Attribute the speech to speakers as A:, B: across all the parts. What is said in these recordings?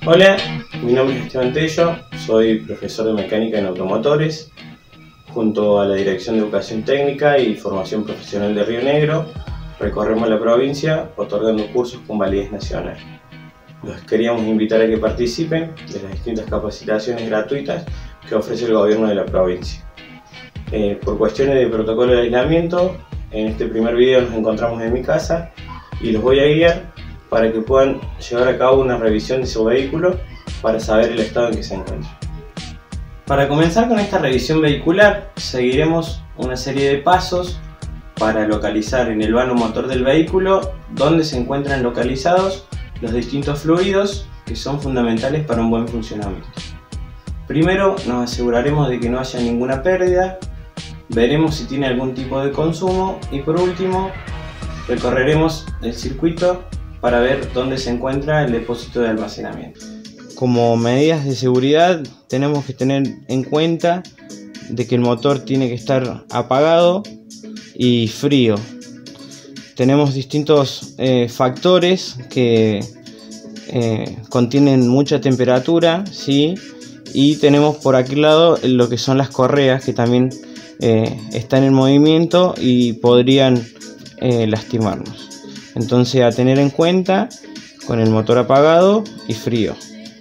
A: Hola, mi nombre es Esteban Tello, soy profesor de mecánica en automotores. Junto a la Dirección de Educación Técnica y Formación Profesional de Río Negro, recorremos la provincia otorgando cursos con validez nacional. Los queríamos invitar a que participen de las distintas capacitaciones gratuitas que ofrece el gobierno de la provincia. Por cuestiones de protocolo de aislamiento, en este primer video nos encontramos en mi casa y los voy a guiar para que puedan llevar a cabo una revisión de su vehículo para saber el estado en que se encuentra. Para comenzar con esta revisión vehicular, seguiremos una serie de pasos para localizar en el vano motor del vehículo dónde se encuentran localizados los distintos fluidos que son fundamentales para un buen funcionamiento. Primero nos aseguraremos de que no haya ninguna pérdida, veremos si tiene algún tipo de consumo y por último recorreremos el circuito para ver dónde se encuentra el depósito de almacenamiento. Como medidas de seguridad tenemos que tener en cuenta de que el motor tiene que estar apagado y frío. Tenemos distintos factores que contienen mucha temperatura, ¿sí? Y tenemos por aquel lado lo que son las correas que también están en movimiento y podrían lastimarnos. Entonces, a tener en cuenta con el motor apagado y frío.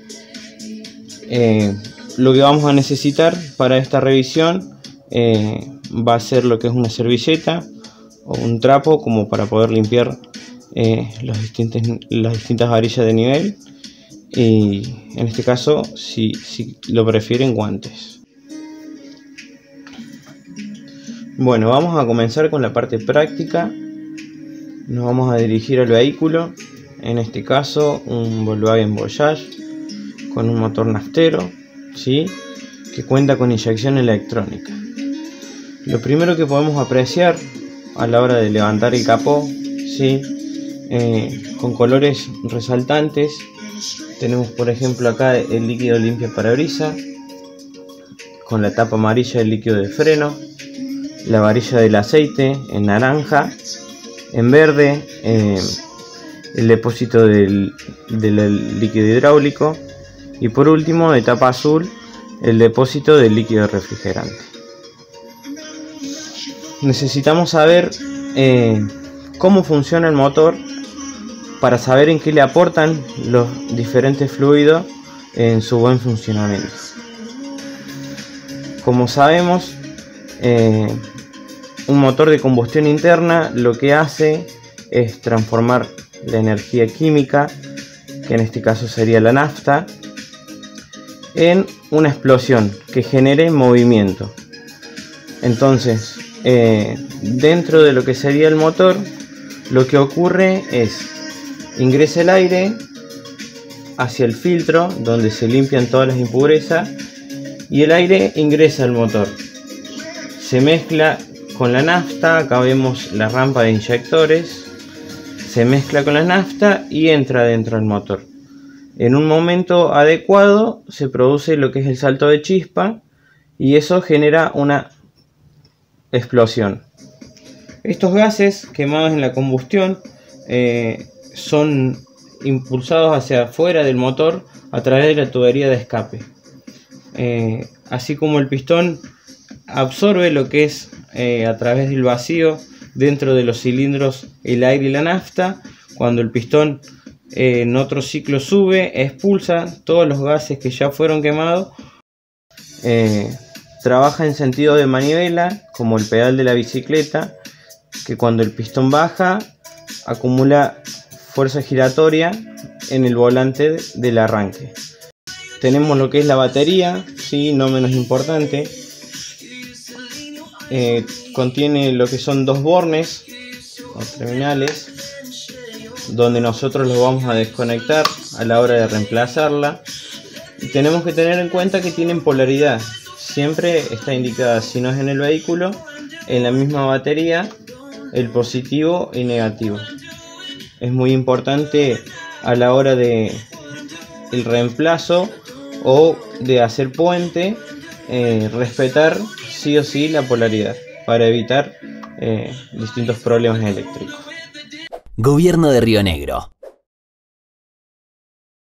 A: Lo que vamos a necesitar para esta revisión va a ser lo que es una servilleta o un trapo como para poder limpiar las distintas varillas de nivel y en este caso si lo prefieren, guantes. Bueno, vamos a comenzar con la parte práctica. Nos vamos a dirigir al vehículo, en este caso un Volkswagen Voyage con un motor naftero, ¿sí? Que cuenta con inyección electrónica. Lo primero que podemos apreciar a la hora de levantar el capó, ¿sí? Con colores resaltantes, tenemos por ejemplo acá el líquido limpia parabrisas, con la tapa amarilla el líquido de freno, la varilla del aceite en naranja, en verde el depósito del líquido hidráulico y por último de tapa azul el depósito del líquido refrigerante. Necesitamos saber cómo funciona el motor para saber en qué le aportan los diferentes fluidos en su buen funcionamiento. Como sabemos, un motor de combustión interna lo que hace es transformar la energía química, que en este caso sería la nafta, en una explosión que genere movimiento. Entonces, dentro de lo que sería el motor, lo que ocurre es ingresa el aire hacia el filtro donde se limpian todas las impurezas y el aire ingresa al motor, se mezcla con la nafta. Acá vemos la rampa de inyectores, se mezcla con la nafta y entra dentro del motor. En un momento adecuado se produce lo que es el salto de chispa y eso genera una explosión. Estos gases quemados en la combustión son impulsados hacia afuera del motor a través de la tubería de escape. Así como el pistón absorbe lo que es a través del vacío dentro de los cilindros el aire y la nafta, cuando el pistón en otro ciclo sube, expulsa todos los gases que ya fueron quemados. Trabaja en sentido de manivela, como el pedal de la bicicleta, que cuando el pistón baja acumula fuerza giratoria en el volante del arranque. Tenemos lo que es la batería, ¿sí? No menos importante. Contiene lo que son dos bornes o terminales, donde nosotros los vamos a desconectar a la hora de reemplazarla. Y tenemos que tener en cuenta que tienen polaridad. Siempre está indicada, si no es en el vehículo, en la misma batería, el positivo y negativo. Es muy importante a la hora de el reemplazo o de hacer puente, respetar sí o sí la polaridad para evitar distintos problemas eléctricos.
B: Gobierno de Río Negro.